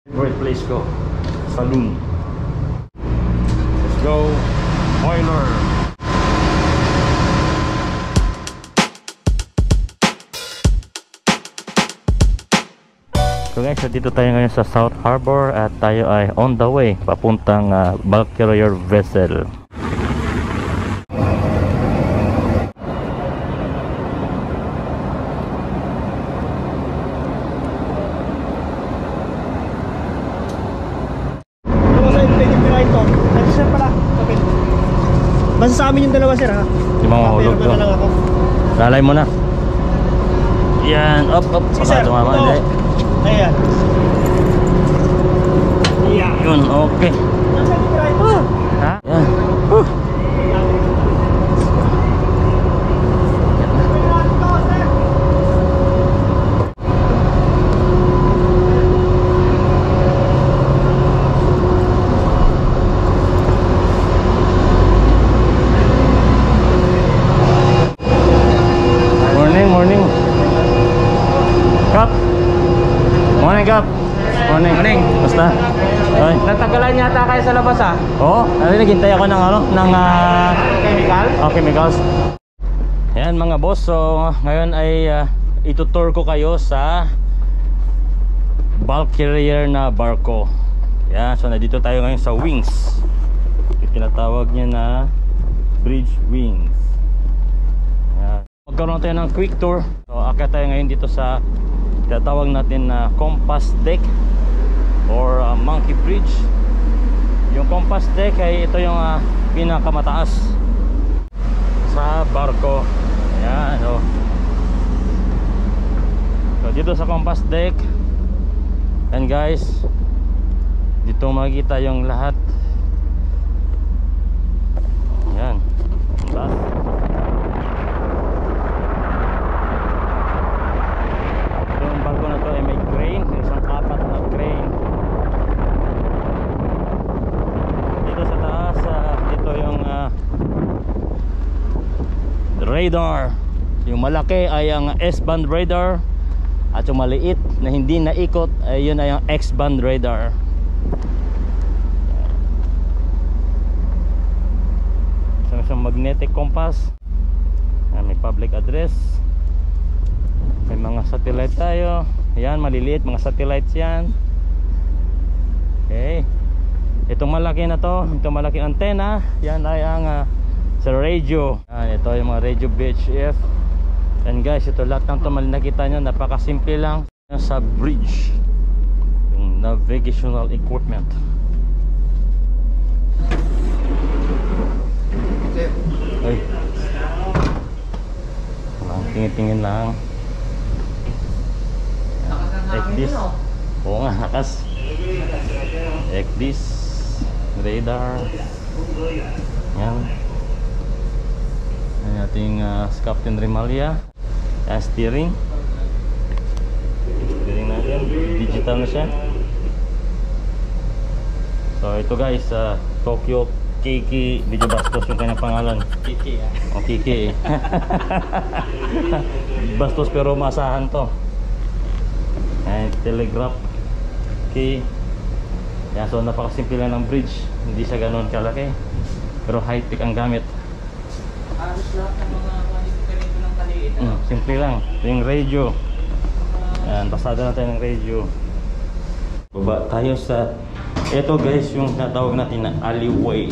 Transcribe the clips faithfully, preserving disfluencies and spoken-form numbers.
Great place ko. Saloon. Let's go. Boiler. So guys, so dito tayo ngayon sa South Harbor at tayo ay on the way papuntang uh, bulk carrier vessel. Basta sa amin yung dalawa, sir, ha? Yung mga hulog to. Na lang ako. Lalay mo na. Yan, up, up. Sige, sir. Tumama, Ito. Ayan. Yeah. Yun, okay. Nasaan yung driver? Ha? Yan. Huh. Morning. Morning. Basta. Ay. Natagalan yata kayo sa labas, ha? Oo, oh, naghintay ako ng ano, ng uh, Chemical? Oh, chemicals. Ayan mga boss, so ngayon ay uh, itutour ko kayo sa bulk carrier na barko. Yan, so nandito tayo ngayon sa wings. Yung tinatawag niya na bridge wings. Yan. Magkaroon tayo ng quick tour. So akit tayo ngayon dito sa tinatawag natin na compass deck or uh, monkey bridge. Yung compass deck ay ito yung uh, pinakamataas sa barko. Ayan, oh. So dito sa compass deck, and guys, dito makikita yung lahat. Ayan, taas. Yung barko na to ay may crane, isang apat na crane. Dito sa taas, uh, dito yung uh, radar. Yung malaki ay ang S-band radar, at yung maliit na hindi naikot ay yun ay ang X-band radar. Isang isang magnetic compass. May public address. May mga satellite tayo. Ayan, maliliit mga satellites yan. Okay. Itong malaki na to, itong malaki antena, yan ay ang uh, sa radio. Ayan, ito yung mga radio B H F. And guys, ito lahat ng ito nakita nyo, napakasimple lang. Sa bridge, yung navigational equipment. Ay, tingin-tingin lang. Like this. Oo nga, nakas. Like this. Radar. Yan. Yan ating uh, Captain Remalia. Yan, steering. Steering natin. Digital na siya. So ito guys, uh, Tokyo Kiki Video Bastos yung kanyang pangalan. Kiki ah. O Kiki eh. Bastos pero masahan to. And telegraph key. Yan, so napakasimple lang ng bridge. Hindi siya ganoon kalaki, pero high tech ang gamit. Aros lahat ng mga ganito ng kaliit. Mm, simple lang. Ito yung radio. Yan, pasada na tayo ng radio. Baba tayo sa ito guys, yung natawag natin na alleyway.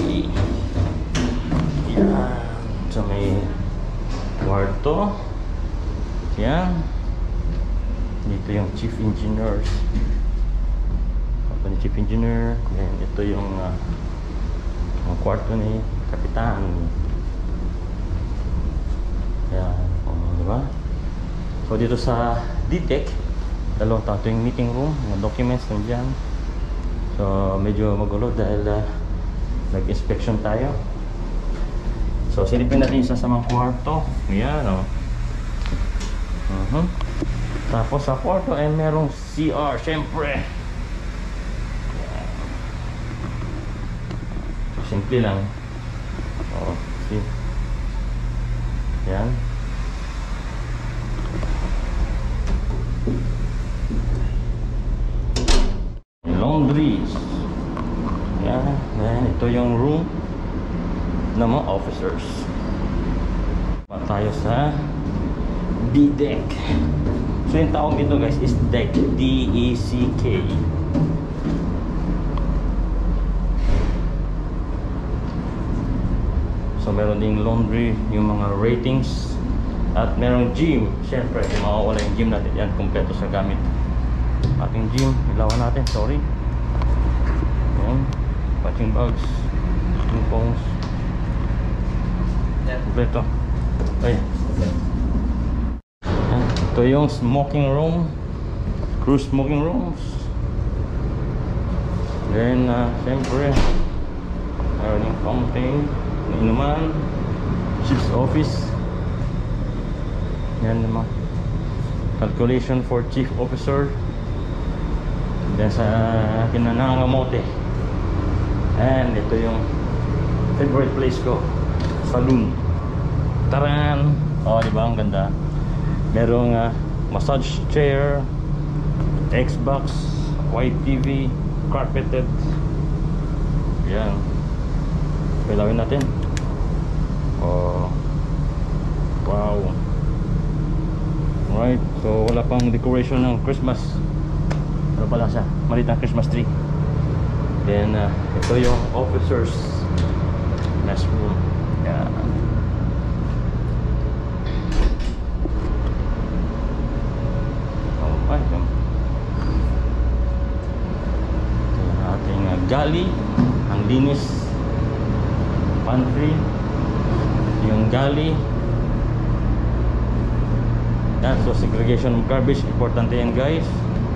Yan. So may kwarto. Yan. Dito yung chief engineers. Ako ni chief engineer. Then ito yung uh, ang kwarto ni kapitan. Yan, um, di ba? So dito sa D-Tech, dalawang tato yung meeting room, mga documents nandiyan. So medyo magulo dahil uh, nag-inspection tayo. So silipin natin yung sasamang kwarto. Yan, o. Oh. Uh-huh. Tapos sa kwarto ay merong C R, syempre. Yan. Simple lang. Oh, see. Yan. laundries. Yan. Yan. Ito yung room ng mga officers. Pa tayo sa B-deck. So yung tawag dito guys is deck. D E C K. So meron ding laundry, yung mga ratings. At merong gym. Siyempre, di mawawala yung gym natin. Yan, kompleto sa gamit. Ating gym, ilawan natin, sorry. Yan. Punching bags, ping pongs. Kompleto. Ay. Yan. Ito yung smoking room. Crew smoking rooms. Then, uh, siyempre, meron yung fountain, inuman, chief's office. Yan naman. Calculation for chief officer. Then sa kinanangamote. And ito yung favorite place ko, saloon. Taran! Oh, di ba? Ang ganda. Merong uh, massage chair, Xbox, white T V, carpeted. Yan. Pilawin natin. Oh. Wow. Alright, so wala pang decoration ng Christmas. Ano pala siya? Maliit ang Christmas tree. Then, uh, ito yung officers mess room. Yeah. Alright. Ito yung ating uh, galley. Ang linis. Pantry. Yung galley. Yan, so segregation of garbage, importante yan guys.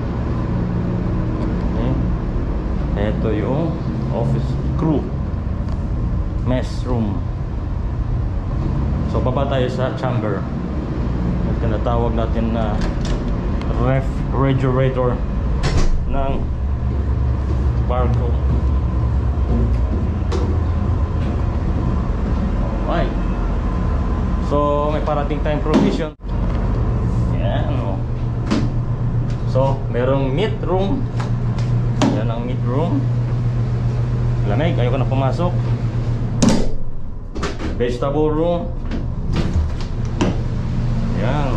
Okay. Ito yung office crew mess room. So baba tayo sa chamber. At tinatawag natin na refrigerator ng barko. Alright. So may parating time provision. So, merong meat room. Yan ang meat room. Lamig, ayoko na pumasok. Vegetable room. Yan.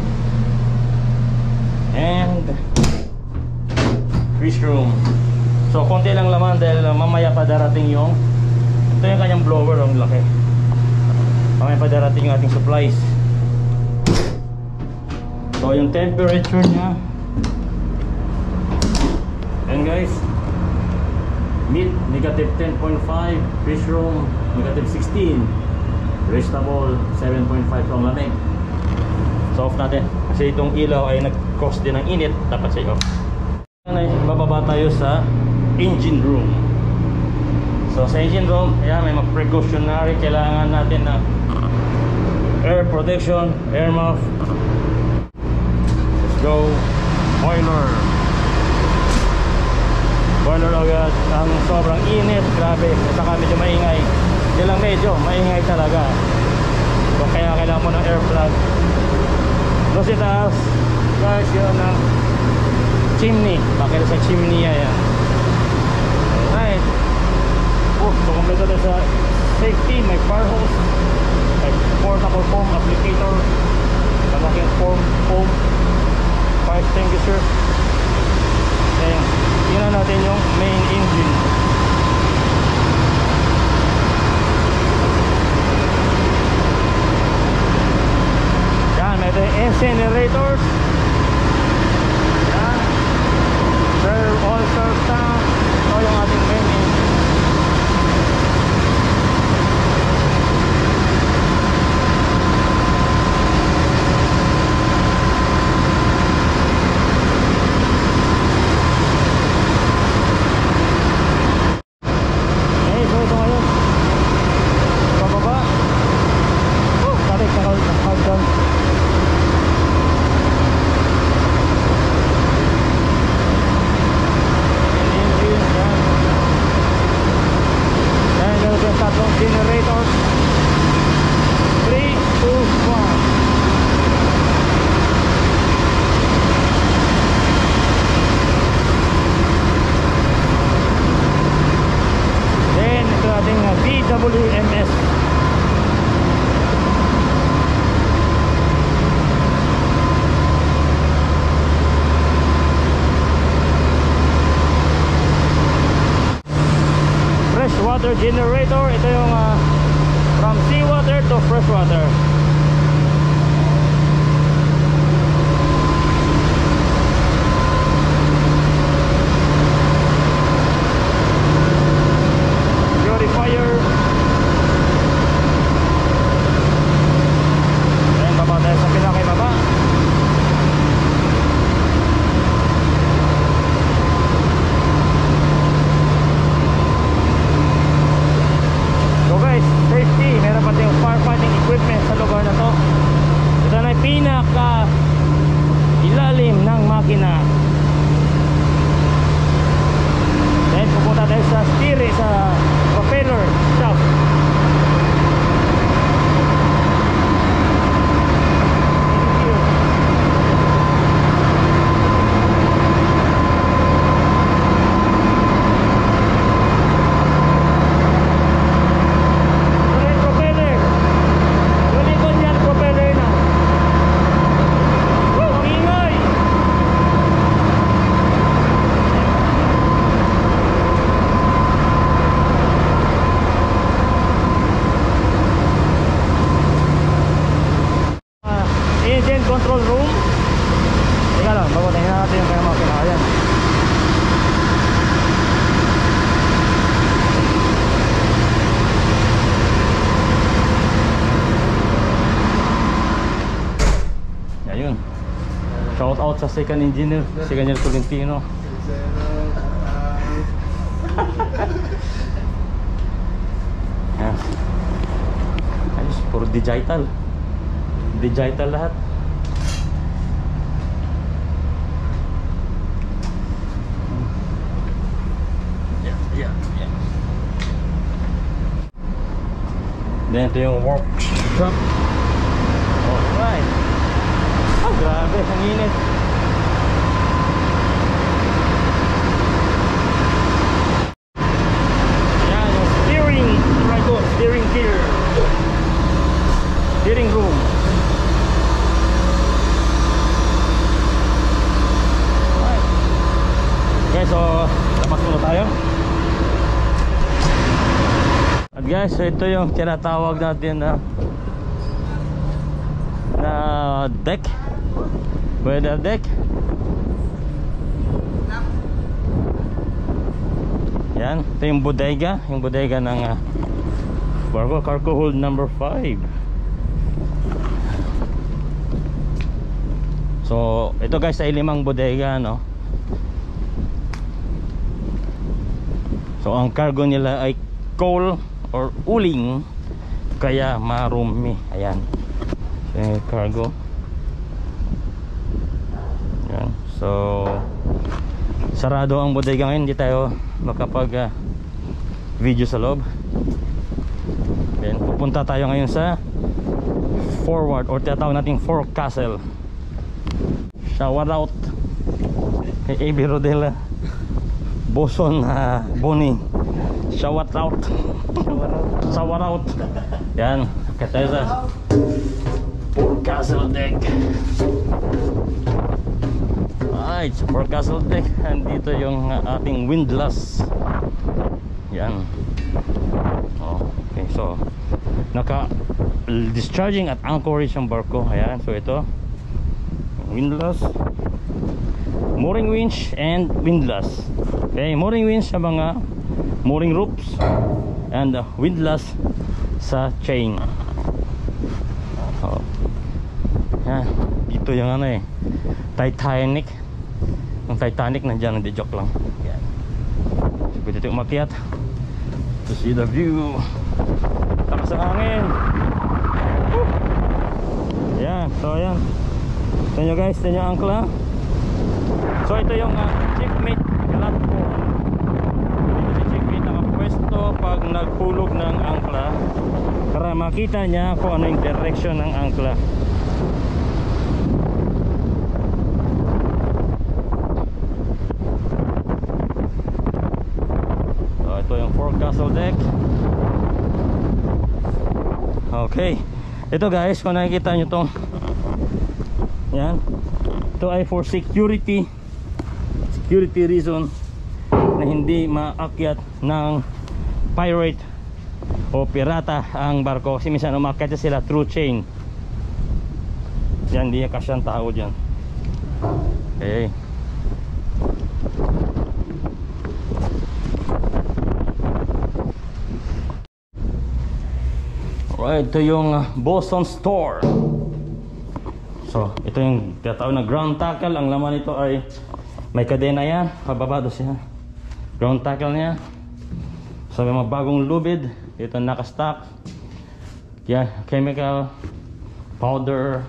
And fish room. So, konti lang laman dahil mamaya pa darating yung ito yung kanyang blower, ang laki. Mamaya pa darating yung ating supplies. So, yung temperature nya, and guys, meat negative ten point five, fish room negative sixteen, vegetable seven point five. So ang lamig. So off natin kasi itong ilaw ay nag-cause din ng init, dapat sa off. Bababa tayo sa engine room. So sa engine room, ayan, may mga precautionary kailangan natin na air protection, air muff. Let's go. Boiler. Boiler agad, ang sobrang init, grabe, at saka medyo maingay. Hindi lang medyo, maingay talaga. So kaya kailangan mo ng air plug. Doon sa taas, guys, yun ang chimney. Bakit sa chimney yan? Alright. Oh, so kompleto na sa safety, may fire hose, may portable foam applicator, malaking foam, foam, fire extinguisher. Ayan. Tingnan natin yung main engine. Yan, may ito yung incinerators. Yan. Serve all serve tank. Ito yung ating main engine. water generator. Ito yung uh, from seawater to freshwater. Purifier. Ayan, baba tayo sa pinakibaba. So guys, safety, meron pati yung firefighting equipment sa lugar na to. Ito na yung pinaka ilalim ng makina. Then pupunta tayo sa steering, sa propeller shaft. Control room. Teka lang, bago tingnan natin yung kaya makina. Ayan. Ayun. Shout out sa second engineer, si Engineer Tolentino. Ayan. Ayos, puro digital. Digital lahat. Then ito yung workshop. Alright. Oh, grabe, ang init. Yan, yung steering. Right go, steering gear. Steering room. Alright. Okay, so labas muna tayo. At guys, so ito yung tinatawag natin na na deck, weather deck. Yan, ito yung bodega, yung bodega ng uh, Barco Cargo Hold number five. So ito guys ay limang bodega, no? So ang cargo nila ay coal or uling, kaya marumi. Ayan, yung cargo. Ayan. So sarado ang bodega ngayon, hindi tayo makapag uh, video sa loob. Then pupunta tayo ngayon sa forward or tinatawag nating forecastle. Shout out kay A B Rodela, Boson, uh, Bonnie. Shout out. Shout out. Yan, kaya sa forecastle deck. Alright, forecastle deck. Andito yung uh, ating windlass. Yan. Oh, okay, so naka discharging at anchorage ang barko. Ayan, so ito windlass, mooring winch and windlass. Okay, mooring winch sa mga mooring ropes and uh, windlass sa chain. Oh. Yan, dito yung ano eh, Titanic. Yung Titanic nandiyan, hindi joke lang. Yan. So, pwede ito umakyat to see the view. Takas ang hangin. Woo! Yan, so yan. Ito nyo guys, ito nyo angkla. So ito yung uh, checkmate platform. Dito si checkmate nakapwesto pag naghulog ng angkla, para makita niya kung ano yung direction ng angkla. So ito yung forecastle deck. Okay, ito guys, kung nakikita nyo tong yan, ito ay for security security reason na hindi maakyat ng pirate o pirata ang barko kasi minsan umakyat sila through chain. Yan, di kasyang tao dyan. Okay. Alright, ito yung uh, Boston Store. So, ito yung tinatawag na ground tackle. Ang laman nito ay may kadena yan, pababa doon siya. Ground tackle niya. So, may mga bagong lubid. Ito nakastock. Yan, chemical, powder.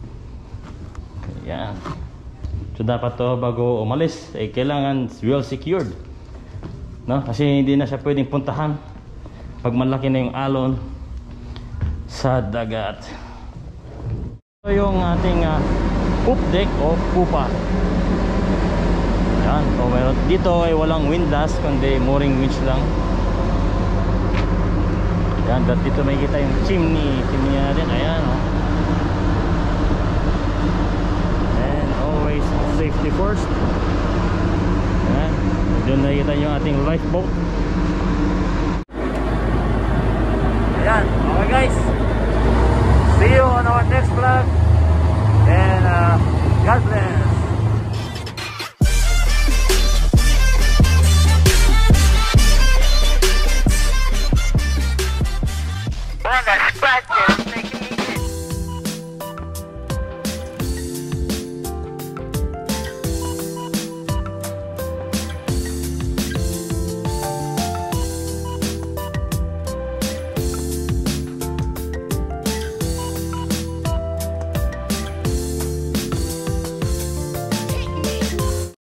Yan. So, dapat to bago umalis, eh, kailangan well secured. No? Kasi hindi na siya pwedeng puntahan pag malaki na yung alon sa dagat. Ito yung ating uh, poop deck o pupa. Yan. So, meron, dito ay walang windlass kundi mooring winch lang. Yan. At dito may kita yung chimney. Chimney natin. Ayan. Oh. And always safety first. Yan. Doon nakikita yung ating lifeboat. Ayan. Okay guys. See you on our next vlog, and uh, God bless.